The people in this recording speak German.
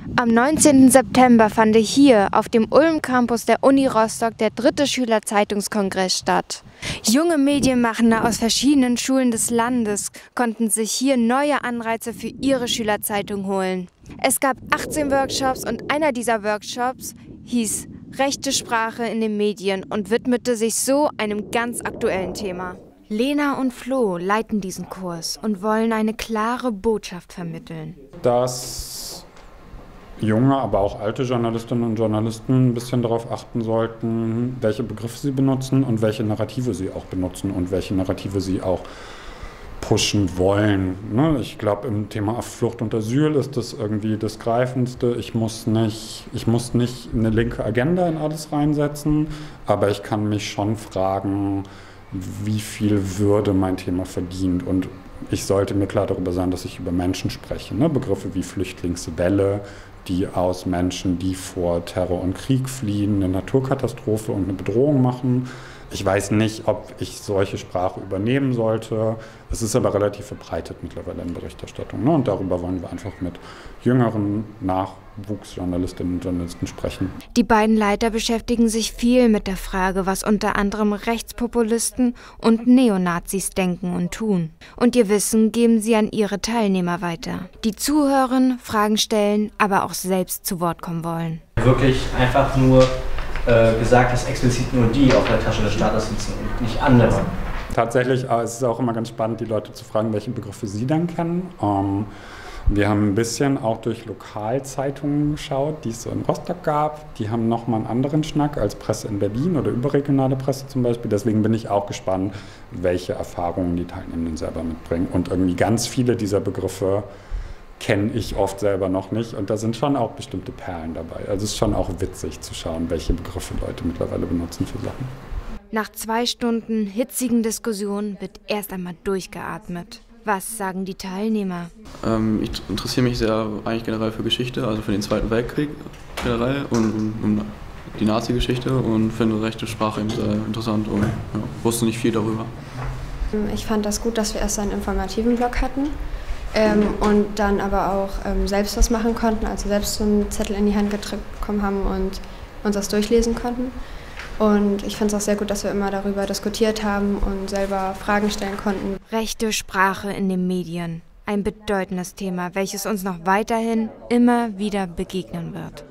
Am 19. September fand hier auf dem Ulm-Campus der Uni Rostock der 3. Schülerzeitungskongress statt. Junge Medienmachende aus verschiedenen Schulen des Landes konnten sich hier neue Anreize für ihre Schülerzeitung holen. Es gab 18 Workshops und einer dieser Workshops hieß Rechte Sprache in den Medien und widmete sich so einem ganz aktuellen Thema. Lena und Flo leiten diesen Kurs und wollen eine klare Botschaft vermitteln. Dass junge, aber auch alte Journalistinnen und Journalisten ein bisschen darauf achten sollten, welche Begriffe sie benutzen und welche Narrative sie auch benutzen und welche Narrative sie auch pushen wollen. Ich glaube, im Thema Flucht und Asyl ist das irgendwie das Greifendste. Ich muss nicht eine linke Agenda in alles reinsetzen, aber ich kann mich schon fragen, wie viel Würde mein Thema verdient. Und ich sollte mir klar darüber sein, dass ich über Menschen spreche. Begriffe wie Flüchtlingswelle, die aus Menschen, die vor Terror und Krieg fliehen, eine Naturkatastrophe und eine Bedrohung machen. Ich weiß nicht, ob ich solche Sprache übernehmen sollte. Es ist aber relativ verbreitet mittlerweile in Berichterstattung. Und darüber wollen wir einfach mit jüngeren Nachwuchsjournalistinnen und Journalisten sprechen. Die beiden Leiter beschäftigen sich viel mit der Frage, was unter anderem Rechtspopulisten und Neonazis denken und tun. Und ihr Wissen geben sie an ihre Teilnehmer weiter, die zuhören, Fragen stellen, aber auch selbst zu Wort kommen wollen. Wirklich einfach nur gesagt, dass explizit nur die auf der Tasche des Staates sitzen und nicht andere. Tatsächlich ist es auch immer ganz spannend, die Leute zu fragen, welche Begriffe sie dann kennen. Wir haben ein bisschen auch durch Lokalzeitungen geschaut, die es so in Rostock gab. Die haben nochmal einen anderen Schnack als Presse in Berlin oder überregionale Presse zum Beispiel. Deswegen bin ich auch gespannt, welche Erfahrungen die Teilnehmenden selber mitbringen. Und irgendwie ganz viele dieser Begriffe kenne ich oft selber noch nicht. Und da sind schon auch bestimmte Perlen dabei. Also es ist schon auch witzig zu schauen, welche Begriffe Leute mittlerweile benutzen für Sachen. Nach 2 Stunden hitzigen Diskussionen wird erst einmal durchgeatmet. Was sagen die Teilnehmer? Ich interessiere mich sehr eigentlich generell für Geschichte, also für den Zweiten Weltkrieg generell und um die Nazi-Geschichte und finde rechte Sprache eben sehr interessant und wusste nicht viel darüber. Ich fand das gut, dass wir erst einen informativen Blog hatten und dann aber auch selbst was machen konnten, also selbst so einen Zettel in die Hand gedrückt bekommen haben und uns das durchlesen konnten. Und ich finde es auch sehr gut, dass wir immer darüber diskutiert haben und selber Fragen stellen konnten. Rechte Sprache in den Medien. Ein bedeutendes Thema, welches uns noch weiterhin immer wieder begegnen wird.